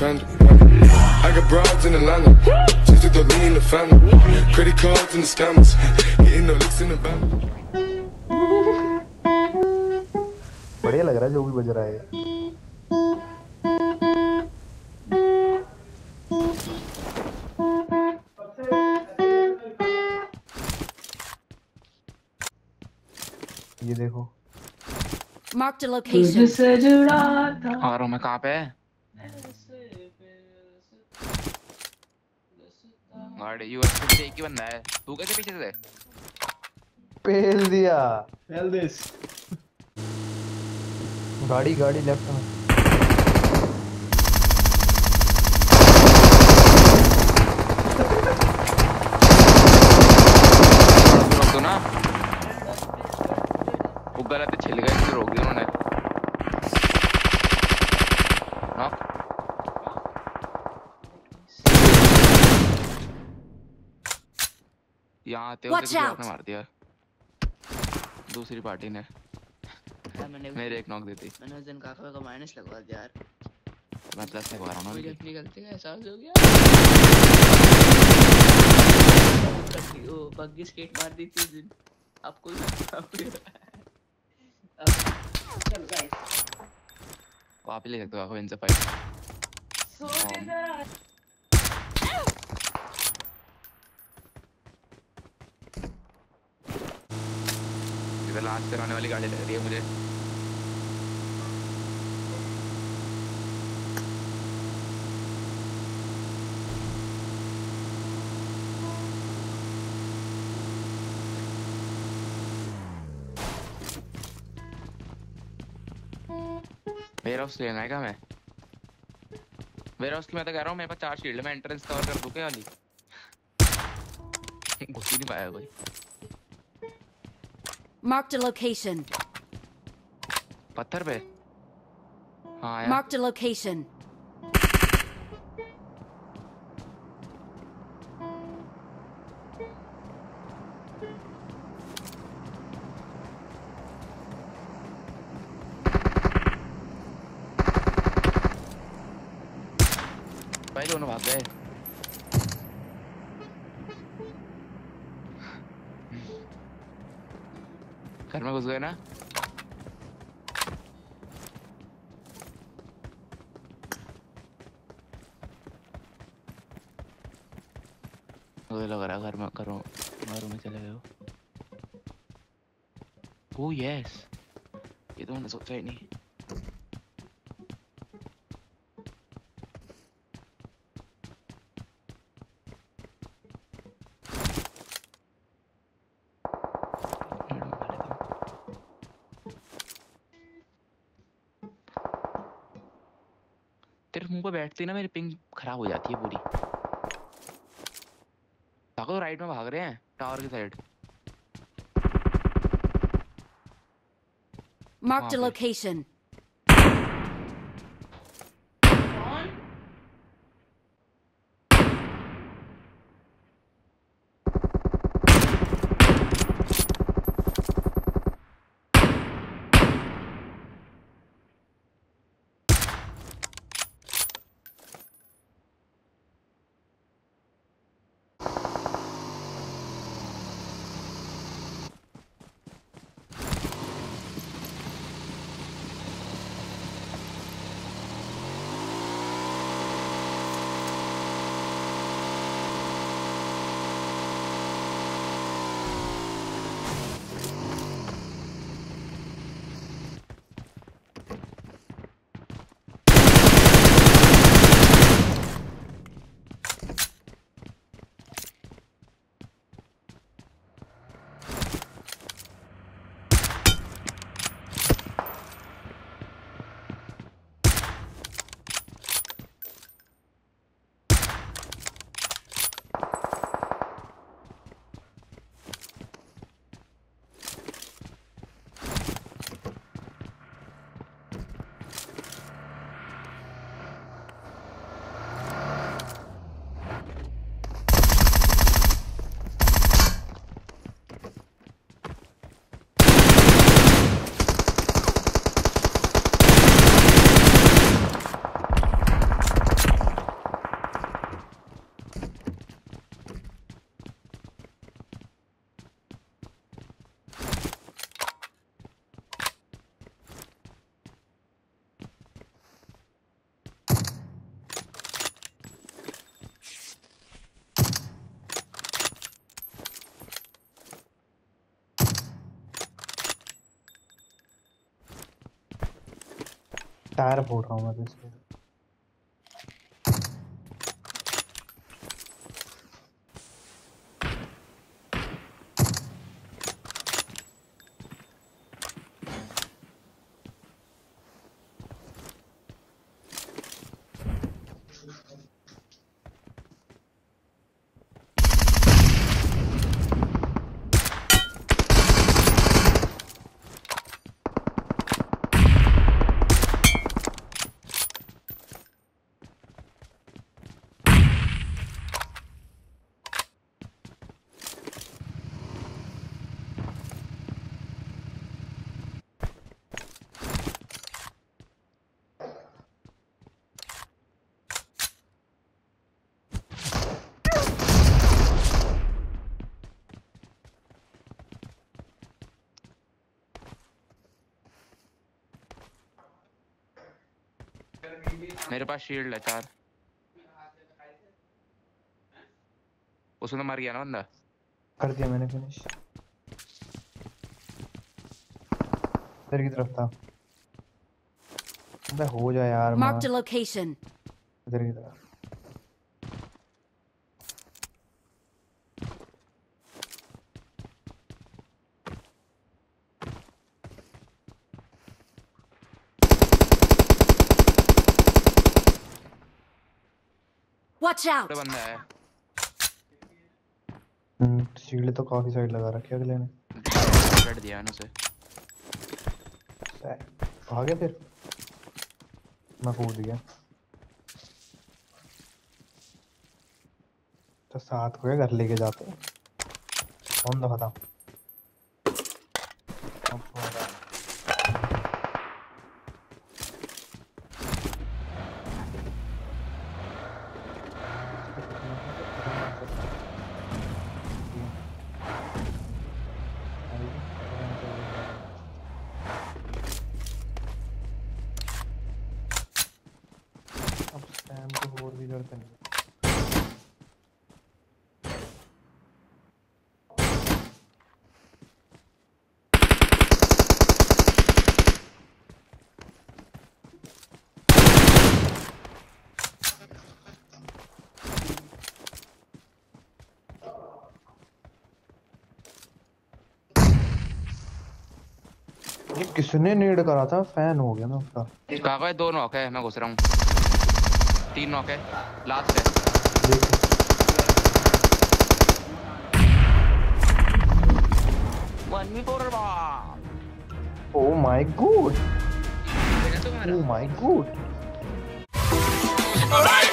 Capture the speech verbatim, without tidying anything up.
panda. I got broads in Atlanta, just to lean in the family. Credit cards and the scammers, hitting the licks in the band. बढ़िया लग रहा है जो भी बज रहा है। ये देखो Marked a location. तुझसे जुड़ा था। आ रहा हूँ मैं। कहाँ पे है गाड़ी? यूएस से एक ही बंदा है। तू कैसे पीछे से? पेल दिया। Hell this. गाड़ी गाड़ी लेफ्ट में। रोक दो ना। वो गलत छिल गए इसलिए रोक दिया उन्होंने। यहाँ आते होते किसी और ने मार दिया। दूसरी पार्टी ने। मेरे एक नॉक देती। मैंने उस दिन काका को माइनस लगवा दिया यार। मैं प्लस लगवा रहा हूँ ना। मुझे अपनी गलती का एहसास हो गया। वो बग्गी स्केट मार दी थी उस दिन। आपको चल गाइस आप ही ले सकते हो आपको इनसे फाइट। इधर लास्ट कराने वाली गाड़ी लग रही है मुझे। वेयर हाउस लेना है क्या? मैं वेयर हाउस की मैं तो कह रहा हूँ मेरे पास चार शील्ड में एंट्रेंस कवर कर दूं क्या वाली? घुस ही नहीं पाया कोई। Marked a location. पत्थर पे। हाँ यार। Marked a location. भाई दोनों भाग गए। घर में घुस गए ना। मुझे लग रहा है घर में घरों घरों में चले गए हो। ओह यस, ये तो मैंने सोचा ही नहीं। तेरे मुंह पे बैठती ना मेरी पिंग खराब हो जाती है पूरी। ताको राइट में भाग रहे हैं टावर की side. Marked a location. Tyre फोड़ रहा हूँ मैं तो इसके। मेरे पास शील्ड है चार। उसने तो मर गया ना बंदा। कर दिया मैंने फिनिश। इधर की तरफ था। अबे हो जा यार। Marked a location. इधर की तरफ। Watch out! तो बंदा है। हम्म शील्ड तो काफी साइड लगा रखी है अगले ने। कट दिया मैंने उसे। आ गया फिर। मैं कूद गया। तो साथ को घर लेके जाते हैं। कौन दफा था? अब स्पैम को और भी जरूरत नहीं। ये किसने नीड करा था? फैन हो गया ना उसका। कहाँ है? दो नॉक है, मैं घुस रहा हूँ। तीन नॉक है, लास्ट है। देख one me four ball. Oh my god. देखा तुम्हारा? Oh my God.